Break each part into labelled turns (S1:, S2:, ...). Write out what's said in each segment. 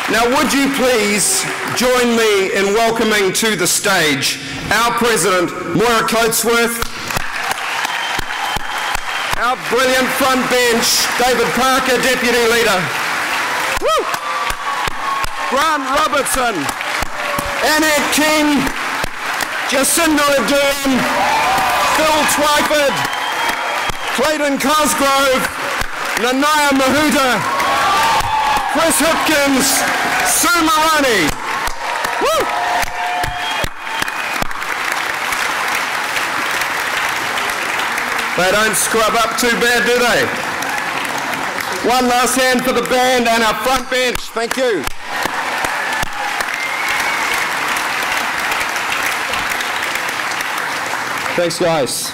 S1: Now, would you please join me in welcoming to the stage our President, Moira Coatsworth, our brilliant front bench, David Parker, Deputy Leader, Grant Robertson, Annette King, Jacinda Ardern, Phil Twyford, Clayton Cosgrove, Nanaya Mahuta, Chris Hipkins, Sue Marani. Woo! They don't scrub up too bad, do they? One last hand for the band and our front bench. Thank you. Thanks, guys.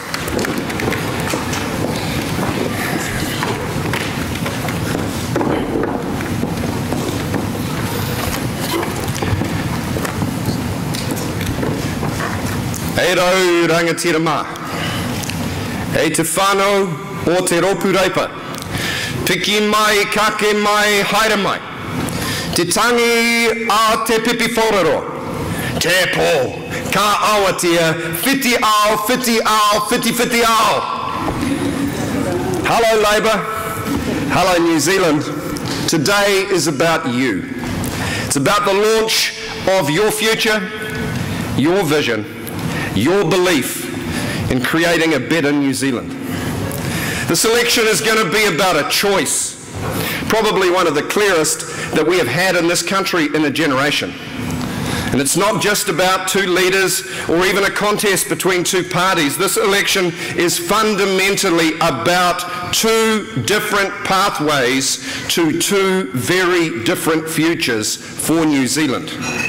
S1: E rau rangatira mā. E te whānau o te ropu reipa. Piki mai, kake mai, haere mai. Te tangi a te pipi whorero. Te pō, ka awatia, whiti ao, whiti ao, whiti whiti ao. Hello Labour, hello New Zealand. Today is about you. It's about the launch of your future, your vision, your belief in creating a better New Zealand. This election is going to be about a choice, probably one of the clearest that we have had in this country in a generation. And it's not just about two leaders or even a contest between two parties. This election is fundamentally about two different pathways to two very different futures for New Zealand.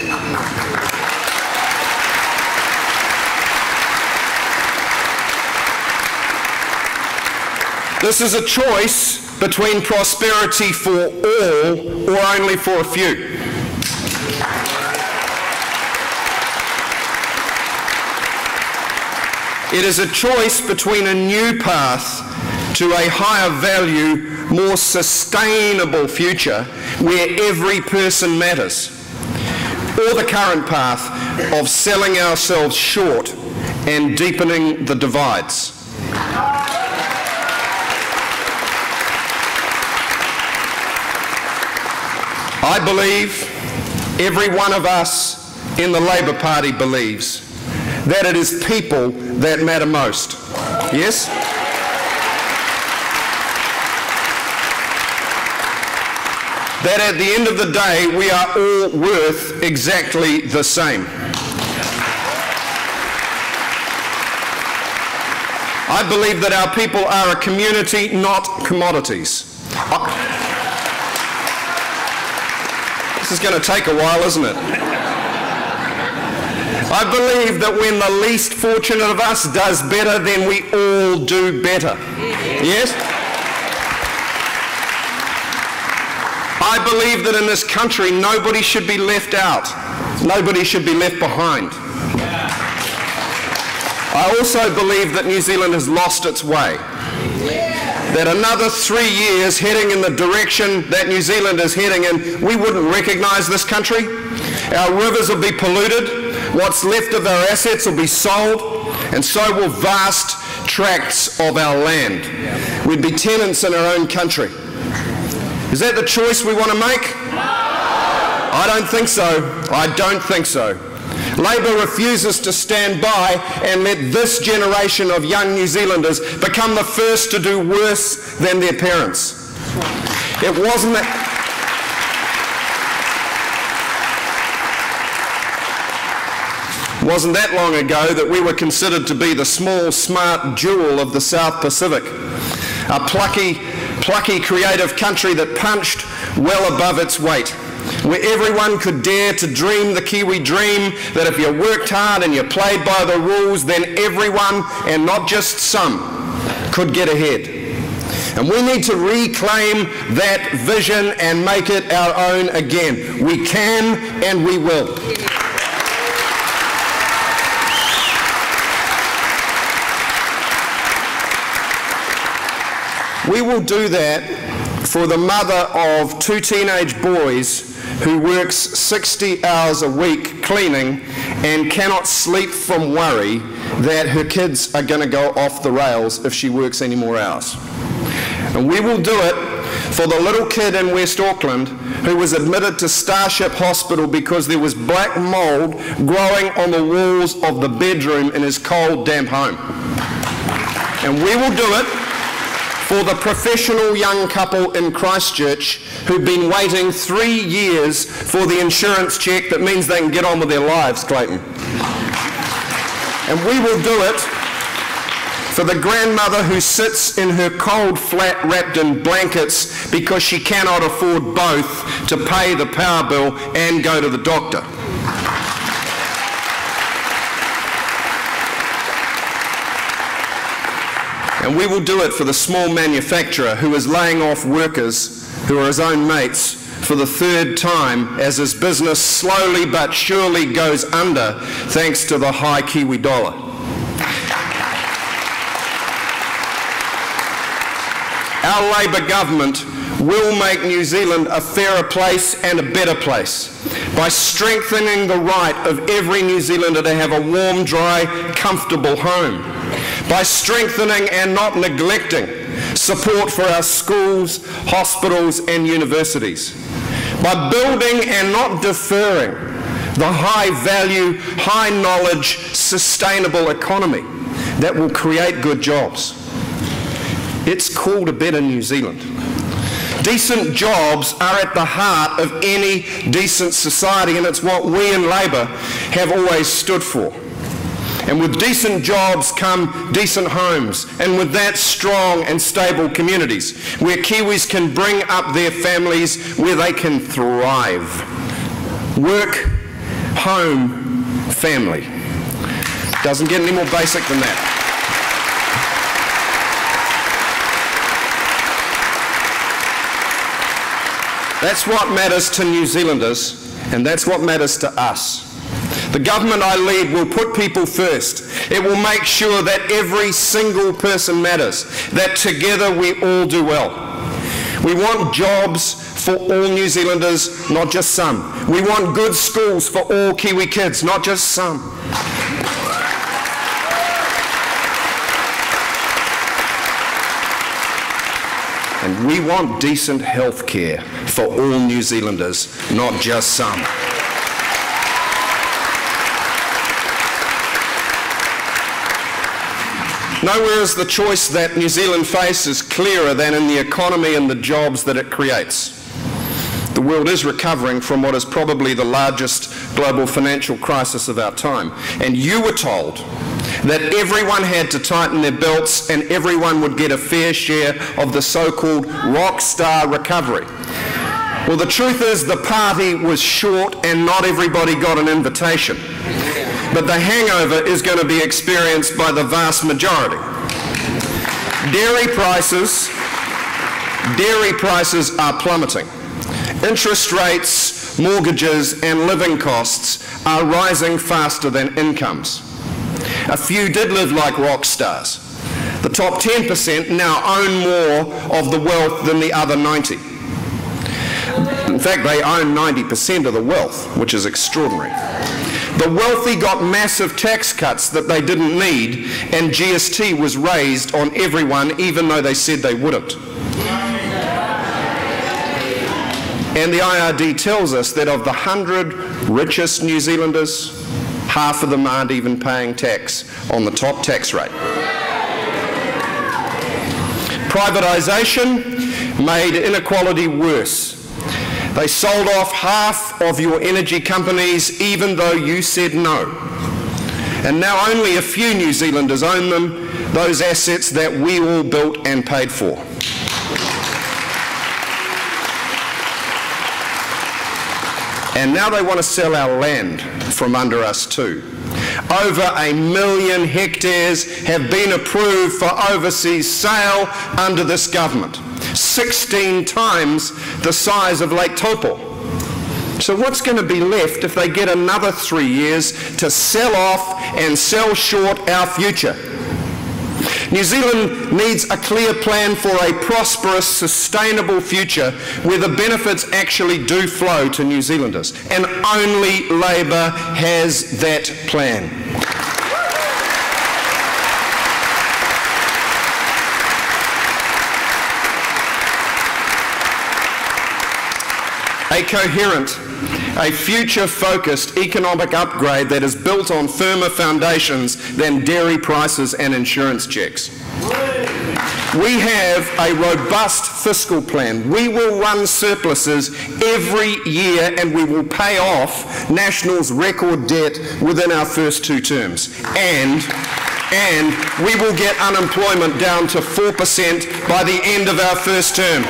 S1: This is a choice between prosperity for all or only for a few. It is a choice between a new path to a higher value, more sustainable future where every person matters, or the current path of selling ourselves short and deepening the divides. I believe, every one of us in the Labour Party believes, that it is people that matter most. Yes? That at the end of the day, we are all worth exactly the same. I believe that our people are a community, not commodities. This is going to take a while, isn't it? I believe that when the least fortunate of us does better, then we all do better. Yes? I believe that in this country, nobody should be left out. Nobody should be left behind. I also believe that New Zealand has lost its way. That another 3 years heading in the direction that New Zealand is heading in, we wouldn't recognise this country. Our rivers will be polluted. What's left of our assets will be sold, and so will vast tracts of our land. We'd be tenants in our own country. Is that the choice we want to make? I don't think so. I don't think so. Labour refuses to stand by and let this generation of young New Zealanders become the first to do worse than their parents. It wasn't that long ago that we were considered to be the small, smart jewel of the South Pacific. A plucky, creative country that punched well above its weight, where everyone could dare to dream the Kiwi dream, that if you worked hard and you played by the rules, then everyone, and not just some, could get ahead. And we need to reclaim that vision and make it our own again. We can and we will. We will do that for the mother of two teenage boys who works 60 hours a week cleaning and cannot sleep from worry that her kids are going to go off the rails if she works any more hours. And we will do it for the little kid in West Auckland who was admitted to Starship Hospital because there was black mould growing on the walls of the bedroom in his cold, damp home. And we will do it for the professional young couple in Christchurch who've been waiting 3 years for the insurance check that means they can get on with their lives, Clayton. And we will do it for the grandmother who sits in her cold flat wrapped in blankets because she cannot afford both to pay the power bill and go to the doctor. And we will do it for the small manufacturer who is laying off workers who are his own mates for the 3rd time as his business slowly but surely goes under thanks to the high Kiwi dollar. Our Labour government will make New Zealand a fairer place and a better place by strengthening the right of every New Zealander to have a warm, dry, comfortable home, by strengthening and not neglecting support for our schools, hospitals and universities, by building and not deferring the high-value, high-knowledge, sustainable economy that will create good jobs. It's called a better New Zealand. Decent jobs are at the heart of any decent society, and it's what we in Labour have always stood for. And with decent jobs come decent homes, and with that strong and stable communities where Kiwis can bring up their families, where they can thrive. Work, home, family. Doesn't get any more basic than that. That's what matters to New Zealanders, and that's what matters to us. The government I lead will put people first. It will make sure that every single person matters, that together we all do well. We want jobs for all New Zealanders, not just some. We want good schools for all Kiwi kids, not just some. And we want decent health care for all New Zealanders, not just some. Nowhere is the choice that New Zealand faces clearer than in the economy and the jobs that it creates. The world is recovering from what is probably the largest global financial crisis of our time. And you were told that everyone had to tighten their belts and everyone would get a fair share of the so-called rock star recovery. Well, the truth is the party was short and not everybody got an invitation. But the hangover is going to be experienced by the vast majority. Dairy prices are plummeting. Interest rates, mortgages and living costs are rising faster than incomes. A few did live like rock stars. The top 10% now own more of the wealth than the other 90. In fact, they own 90% of the wealth, which is extraordinary. The wealthy got massive tax cuts that they didn't need, and GST was raised on everyone, even though they said they wouldn't. And the IRD tells us that of the 100 richest New Zealanders, half of them aren't even paying tax on the top tax rate. Privatisation made inequality worse. They sold off half of your energy companies even though you said no. And now only a few New Zealanders own them, those assets that we all built and paid for. And now they want to sell our land from under us too. Over 1 million hectares have been approved for overseas sale under this government. 16 times the size of Lake Taupo. So what's going to be left if they get another 3 years to sell off and sell short our future? New Zealand needs a clear plan for a prosperous, sustainable future where the benefits actually do flow to New Zealanders. And only Labour has that plan. A coherent, a future-focused economic upgrade that is built on firmer foundations than dairy prices and insurance checks. We have a robust fiscal plan. We will run surpluses every year and we will pay off National's record debt within our first 2 terms. And we will get unemployment down to 4% by the end of our first term.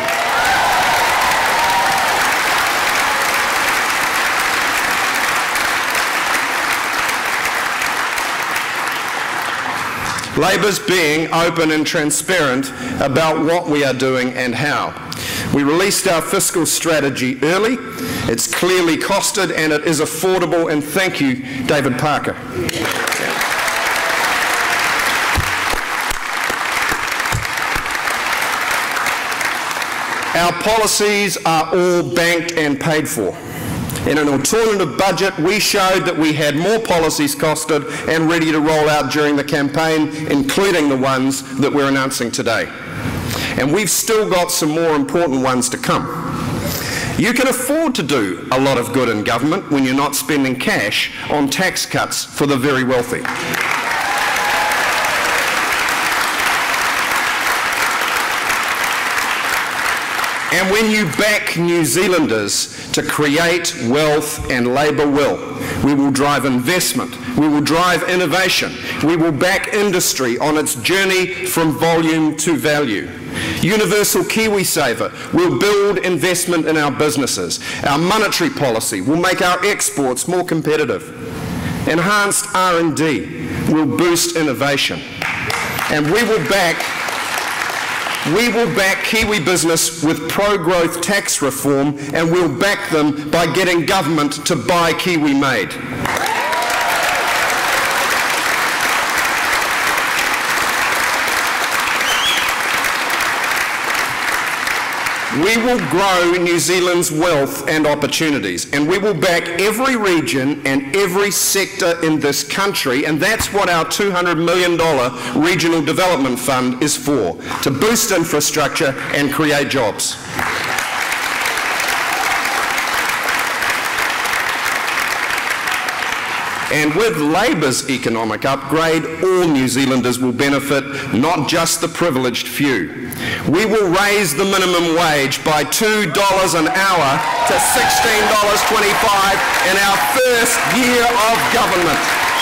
S1: Labour's being open and transparent about what we are doing and how. We released our fiscal strategy early. It's clearly costed and it is affordable, and thank you, David Parker. Our policies are all banked and paid for. In an alternative budget, we showed that we had more policies costed and ready to roll out during the campaign, including the ones that we're announcing today. And we've still got some more important ones to come. You can afford to do a lot of good in government when you're not spending cash on tax cuts for the very wealthy. And when you back New Zealanders to create wealth, and Labour will, we will drive investment, we will drive innovation, we will back industry on its journey from volume to value. Universal KiwiSaver will build investment in our businesses. Our monetary policy will make our exports more competitive. Enhanced R&D will boost innovation. And we will back Kiwi business with pro-growth tax reform, and we'll back them by getting government to buy Kiwi made. We will grow New Zealand's wealth and opportunities, and we will back every region and every sector in this country, and that's what our $200 million Regional Development Fund is for, to boost infrastructure and create jobs. And with Labour's economic upgrade, all New Zealanders will benefit, not just the privileged few. We will raise the minimum wage by $2 an hour to $16.25 in our first year of government.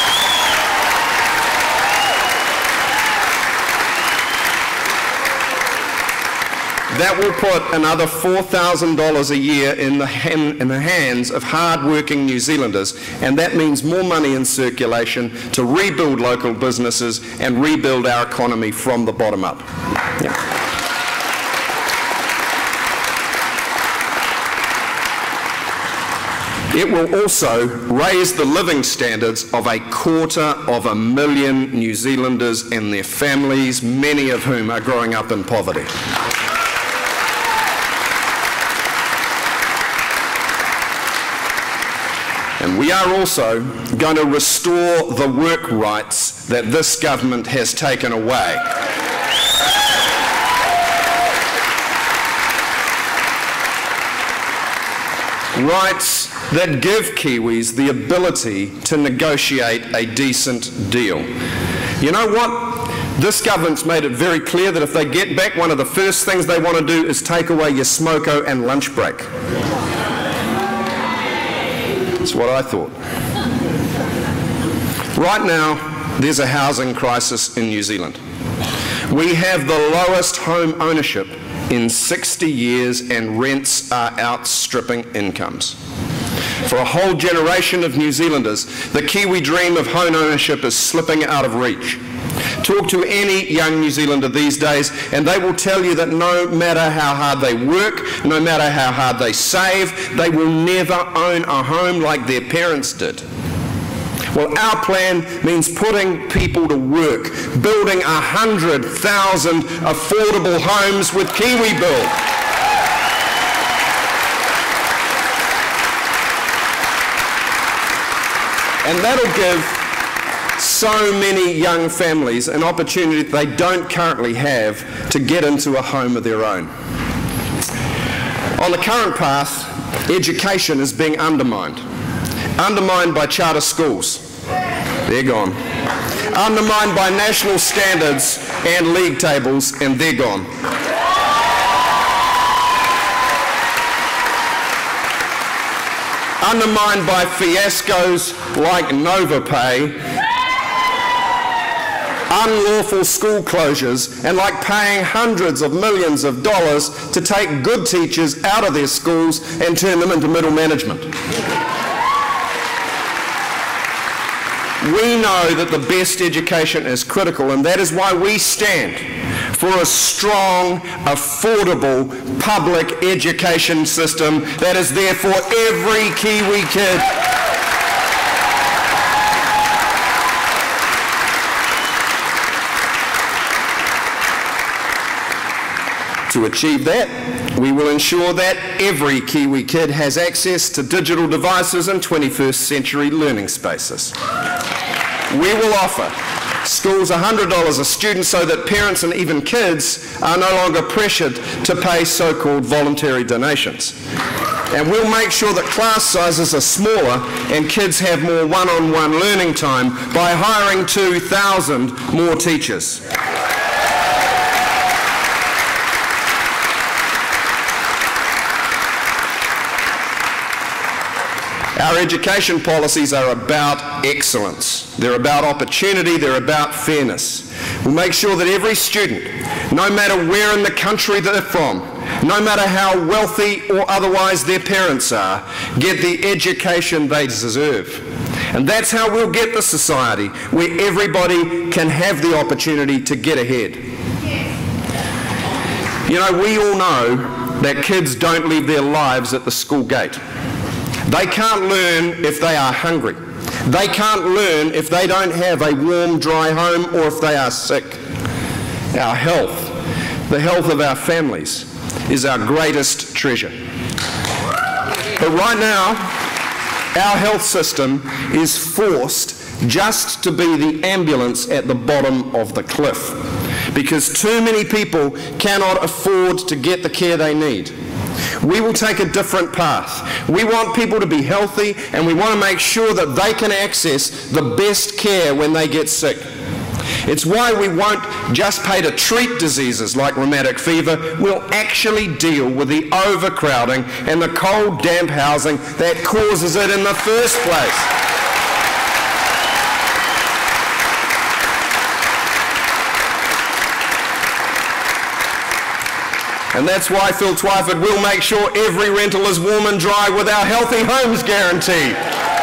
S1: That will put another $4,000 a year in the hands of hard-working New Zealanders, and that means more money in circulation to rebuild local businesses and rebuild our economy from the bottom up. Yeah. It will also raise the living standards of 250,000 New Zealanders and their families, many of whom are growing up in poverty. And we are also going to restore the work rights that this government has taken away. Rights that give Kiwis the ability to negotiate a decent deal. You know what? This government's made it very clear that if they get back, one of the first things they want to do is take away your smoko and lunch break. That's what I thought. Right now, there's a housing crisis in New Zealand. We have the lowest home ownership in 60 years, and rents are outstripping incomes. For a whole generation of New Zealanders, the Kiwi dream of home ownership is slipping out of reach. Talk to any young New Zealander these days and they will tell you that no matter how hard they work, no matter how hard they save, they will never own a home like their parents did. Well, our plan means putting people to work, building 100,000 affordable homes with Kiwi Build. And that'll give so many young families an opportunity they don't currently have to get into a home of their own. On the current path, education is being undermined by charter schools. They're gone. Undermined by national standards and league tables, and they're gone. Undermined by fiascos like NovaPay, unlawful school closures, and like paying hundreds of millions of dollars to take good teachers out of their schools and turn them into middle management. We know that the best education is critical, and that is why we stand for a strong, affordable public education system that is there for every Kiwi kid. To achieve that, we will ensure that every Kiwi kid has access to digital devices and 21st century learning spaces. We will offer schools $100 a student so that parents and even kids are no longer pressured to pay so-called voluntary donations. And we'll make sure that class sizes are smaller and kids have more one-on-one learning time by hiring 2,000 more teachers. Our education policies are about excellence. They're about opportunity, they're about fairness. We'll make sure that every student, no matter where in the country they're from, no matter how wealthy or otherwise their parents are, get the education they deserve. And that's how we'll get the society where everybody can have the opportunity to get ahead. You know, we all know that kids don't leave their lives at the school gate. They can't learn if they are hungry. They can't learn if they don't have a warm, dry home or if they are sick. Our health, the health of our families, is our greatest treasure. But right now, our health system is forced just to be the ambulance at the bottom of the cliff, because too many people cannot afford to get the care they need. We will take a different path. We want people to be healthy, and we want to make sure that they can access the best care when they get sick. It's why we won't just pay to treat diseases like rheumatic fever. We'll actually deal with the overcrowding and the cold, damp housing that causes it in the first place. And that's why Phil Twyford will make sure every rental is warm and dry with our Healthy Homes Guarantee.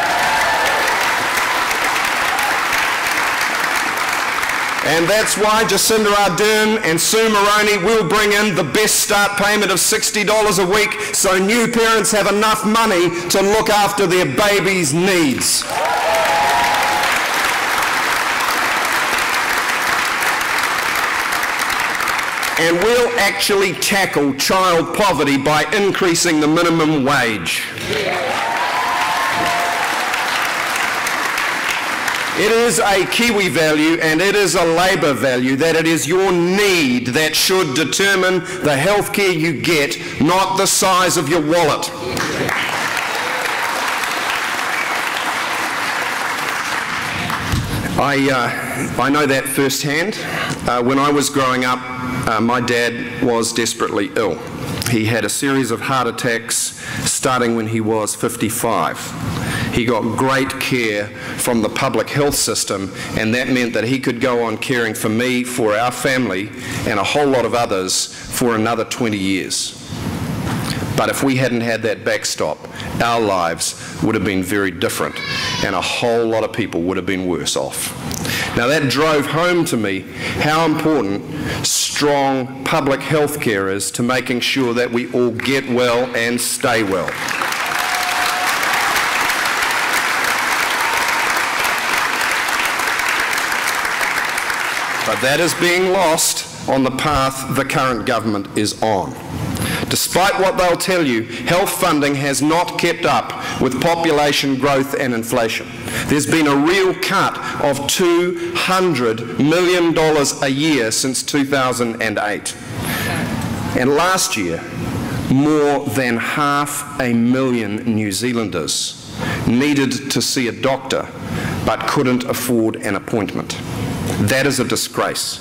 S1: And that's why Jacinda Ardern and Sue Moroney will bring in the best start payment of $60 a week so new parents have enough money to look after their babies' needs. And we'll actually tackle child poverty by increasing the minimum wage. It is a Kiwi value and it is a Labour value that it is your need that should determine the health care you get, not the size of your wallet. I know that firsthand. When I was growing up, my dad was desperately ill. He had a series of heart attacks starting when he was 55. He got great care from the public health system, and that meant that he could go on caring for me, for our family, and a whole lot of others for another 20 years. But if we hadn't had that backstop, our lives would have been very different, and a whole lot of people would have been worse off. Now that drove home to me how important strong public health care is to making sure that we all get well and stay well. But that is being lost on the path the current government is on. Despite what they'll tell you, health funding has not kept up with population growth and inflation. There's been a real cut of $200 million a year since 2008. And last year, more than 500,000 New Zealanders needed to see a doctor but couldn't afford an appointment. That is a disgrace.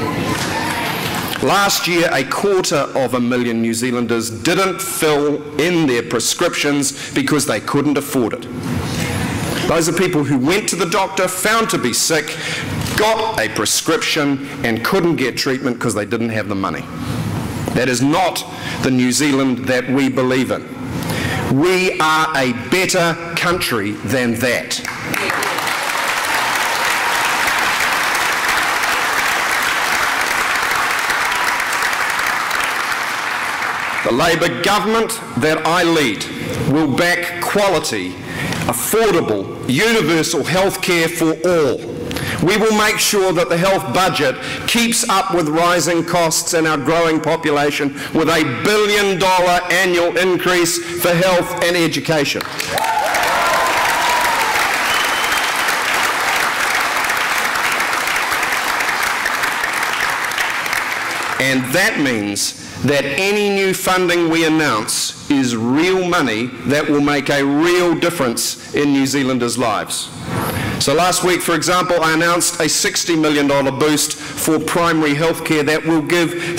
S1: Last year, 250,000 New Zealanders didn't fill in their prescriptions because they couldn't afford it. Those are people who went to the doctor, found to be sick, got a prescription and couldn't get treatment because they didn't have the money. That is not the New Zealand that we believe in. We are a better country than that. The Labour government that I lead will back quality, affordable, universal health care for all. We will make sure that the health budget keeps up with rising costs and our growing population with a $1 billion annual increase for health and education. And that means that any new funding we announce is real money that will make a real difference in New Zealanders' lives. So last week, for example, I announced a $60 million boost for primary health care that will give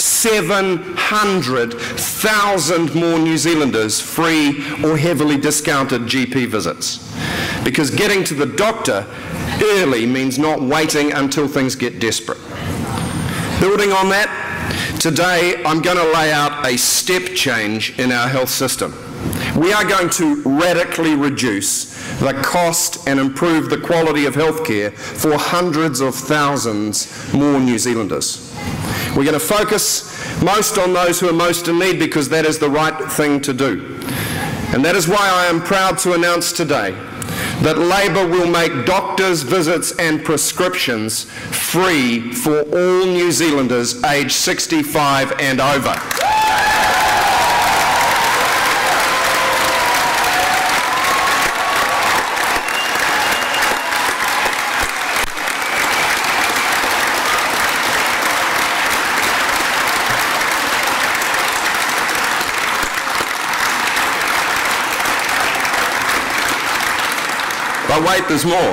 S1: 700,000 more New Zealanders free or heavily discounted GP visits. Because getting to the doctor early means not waiting until things get desperate. Building on that, today I'm going to lay out a step change in our health system. We are going to radically reduce the cost and improve the quality of healthcare for hundreds of thousands more New Zealanders. We're going to focus most on those who are most in need because that is the right thing to do. And that is why I am proud to announce today that Labour will make doctors' visits and prescriptions free for all New Zealanders aged 65 and over. But wait, there's more.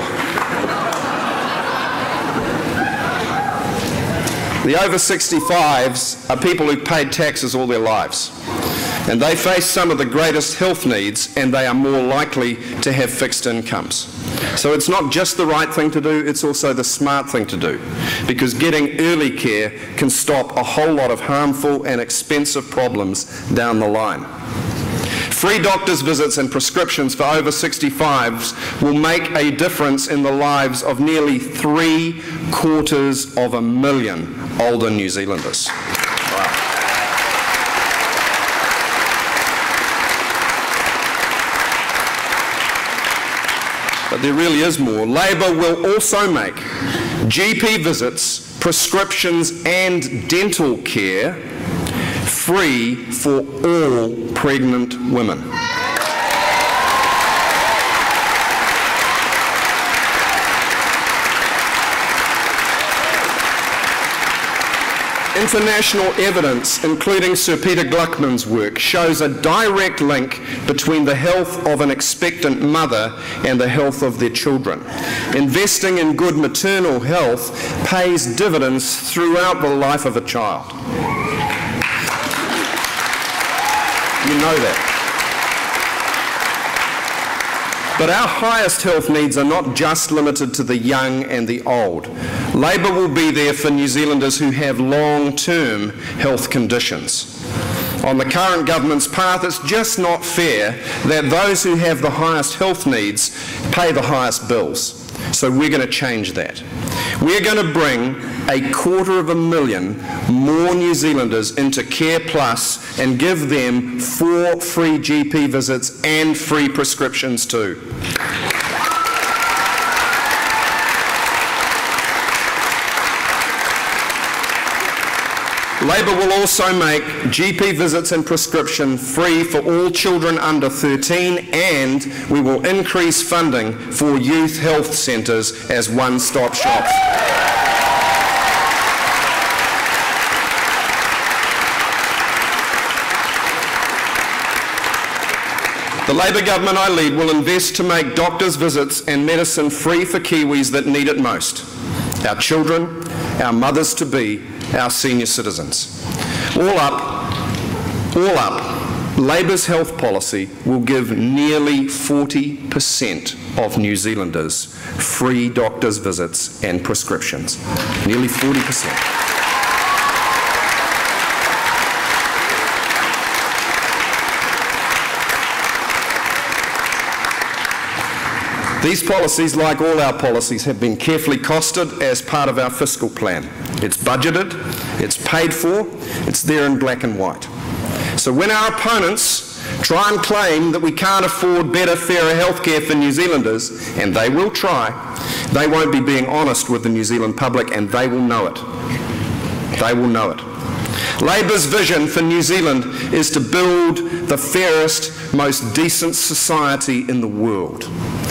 S1: The over 65s are people who've paid taxes all their lives. And they face some of the greatest health needs and they are more likely to have fixed incomes. So it's not just the right thing to do, it's also the smart thing to do. Because getting early care can stop a whole lot of harmful and expensive problems down the line. Free doctors' visits and prescriptions for over 65s will make a difference in the lives of nearly 750,000 older New Zealanders. Wow. But there really is more. Labour will also make GP visits, prescriptions and dental care free for all pregnant women. International evidence, including Sir Peter Gluckman's work, shows a direct link between the health of an expectant mother and the health of their children. Investing in good maternal health pays dividends throughout the life of a child. You know that. But our highest health needs are not just limited to the young and the old. Labour will be there for New Zealanders who have long-term health conditions. On the current government's path, it's just not fair that those who have the highest health needs pay the highest bills. So we're going to change that. We're going to bring 250,000 more New Zealanders into Care Plus and give them 4 free GP visits and free prescriptions too. Labor will also make GP visits and prescription free for all children under 13, and we will increase funding for youth health centres as one-stop shops. The Labor government I lead will invest to make doctors' visits and medicine free for Kiwis that need it most: our children, our mothers-to-be, our senior citizens. All up, Labor's health policy will give nearly 40% of New Zealanders free doctors' visits and prescriptions. Nearly 40%. These policies, like all our policies, have been carefully costed as part of our fiscal plan. It's budgeted, it's paid for, it's there in black and white. So when our opponents try and claim that we can't afford better, fairer healthcare for New Zealanders, and they will try, they won't be being honest with the New Zealand public, and they will know it. They will know it. Labor's vision for New Zealand is to build the fairest, most decent society in the world.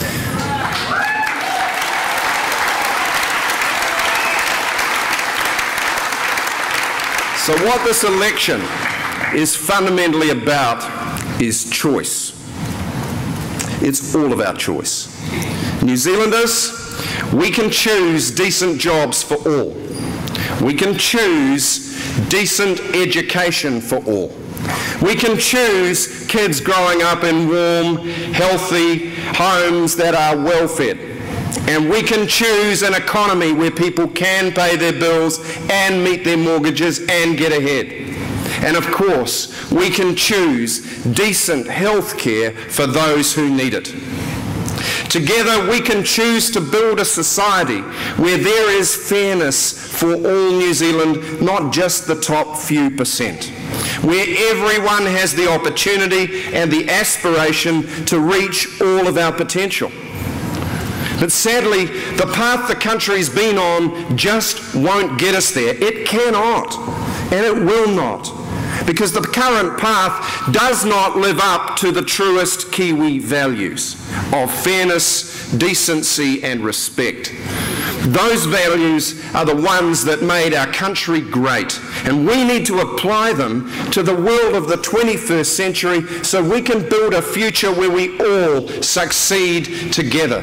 S1: So what this election is fundamentally about is choice. It's all about choice. New Zealanders, we can choose decent jobs for all. We can choose decent education for all. We can choose kids growing up in warm, healthy homes that are well-fed. And we can choose an economy where people can pay their bills and meet their mortgages and get ahead. And of course, we can choose decent health care for those who need it. Together, we can choose to build a society where there is fairness for all New Zealand, not just the top few percent. Where everyone has the opportunity and the aspiration to reach all of our potential. But sadly, the path the country's been on just won't get us there. It cannot, and it will not, because the current path does not live up to the truest Kiwi values of fairness, decency, and respect. Those values are the ones that made our country great, and we need to apply them to the world of the 21st century so we can build a future where we all succeed together.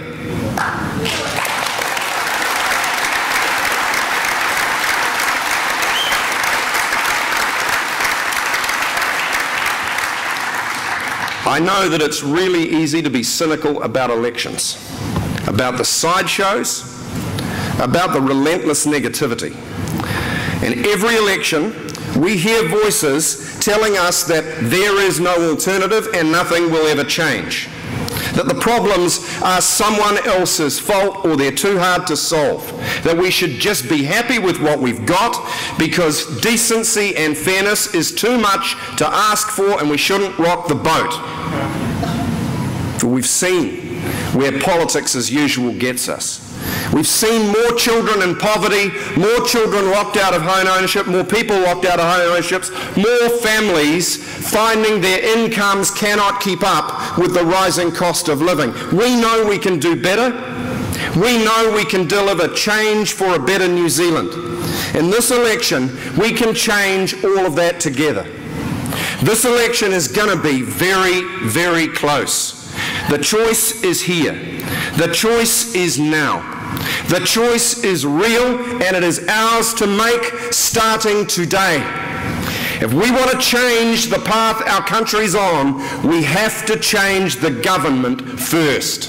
S1: I know that it's really easy to be cynical about elections, about the sideshows, about the relentless negativity. In every election, we hear voices telling us that there is no alternative and nothing will ever change, that the problems are someone else's fault or they're too hard to solve, that we should just be happy with what we've got because decency and fairness is too much to ask for and we shouldn't rock the boat. But we've seen where politics as usual gets us. We've seen more children in poverty, more children locked out of home ownership, more people locked out of home ownerships, more families finding their incomes cannot keep up with the rising cost of living. We know we can do better. We know we can deliver change for a better New Zealand. In this election, we can change all of that together. This election is going to be very, very close. The choice is here. The choice is now. The choice is real and it is ours to make starting today. If we want to change the path our country's on, we have to change the government first.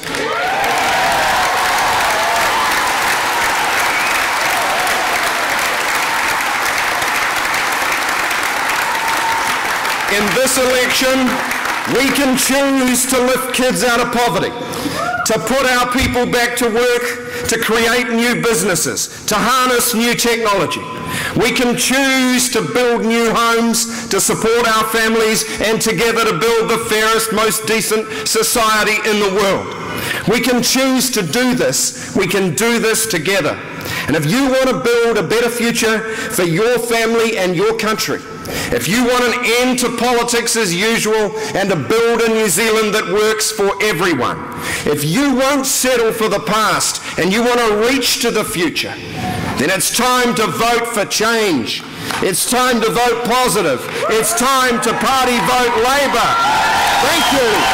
S1: In this election, we can choose to lift kids out of poverty, to put our people back to work, to create new businesses, to harness new technology. We can choose to build new homes, to support our families, and together to build the fairest, most decent society in the world. We can choose to do this. We can do this together. And if you want to build a better future for your family and your country, if you want an end to politics as usual and to build a New Zealand that works for everyone, if you won't settle for the past and you want to reach to the future, then it's time to vote for change. It's time to vote positive. It's time to party vote Labour. Thank you.